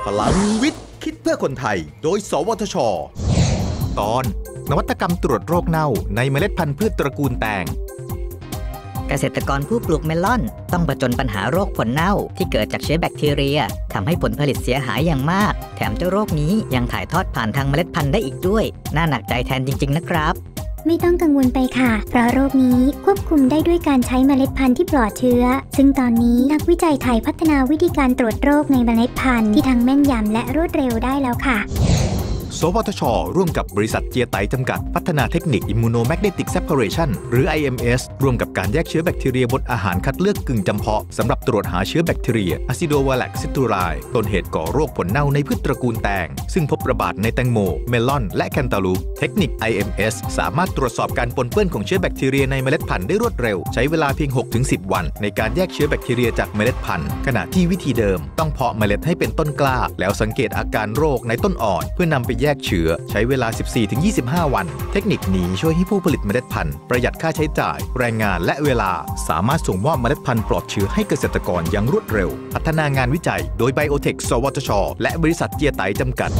พลังวิทย์คิดเพื่อคนไทยโดยสวทช.ตอนนวัตกรรมตรวจโรคเน่าในเมล็ดพันธุ์พืชตระกูลแตงเกษตรกรผู้ปลูกเมลอนต้องผจญปัญหาโรคผลเน่าที่เกิดจากเชื้อแบคทีเรียทำให้ผลผลิตเสียหายอย่างมากแถมเจ้าโรคนี้ยังถ่ายทอดผ่านทางเมล็ดพันธุ์ได้อีกด้วยน่าหนักใจแทนจริงๆนะครับไม่ต้องกังวลไปค่ะเพราะโรคนี้ควบคุมได้ด้วยการใช้เมล็ดพันธุ์ที่ปลอดเชื้อซึ่งตอนนี้นักวิจัยไทยพัฒนาวิธีการตรวจโรคในเมล็ดพันธุ์ที่ทั้งแม่นยำและรวดเร็วได้แล้วค่ะสวทช.ร่วมกับบริษัทเจียไตจำกัดพัฒนาเทคนิค Immunomagnetic Separation หรือ IMS ร่วมกับการแยกเชื้อแบคทีเรียบนอาหารคัดเลือกกึ่งจำเพาะสำหรับตรวจหาเชื้อแบคทีเรีย Acidophilus cereus ต้นเหตุก่อโรคผลเน่าในพืชตระกูลแตงซึ่งพบระบาดในแตงโมเมลอนและแคนตาลูปเทคนิค IMS สามารถตรวจสอบการปนเปื้อนของเชื้อแบคทีเรียในเมล็ดพันธุ์ได้รวดเร็วใช้เวลาเพียง 6-10 วันในการแยกเชื้อแบคทีเรียจากเมล็ดพันธุ์ขณะที่วิธีเดิมต้องเพาะเมล็ดให้เป็นต้นกล้าแล้วสังเกตอาการโรคในต้นอ่อนเพื่อนำไปแยกเชื้อใช้เวลา 14-25 วันเทคนิคนี้ช่วยให้ผู้ผลิตเมล็ดพันธุ์ประหยัดค่าใช้จ่ายแรงงานและเวลาสามารถส่งมอบเมล็ดพันธุ์ปลอดเชื้อให้เกษตรกรอย่างรวดเร็วพัฒนางานวิจัยโดยไบโอเทคสวทช.และบริษัทเจียไตจำกัด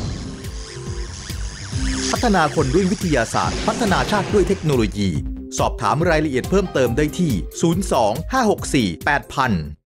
พัฒนาคนด้วยวิทยาศาสตร์พัฒนาชาติด้วยเทคโนโลยีสอบถามรายละเอียดเพิ่มเติมได้ที่ 02 564 8000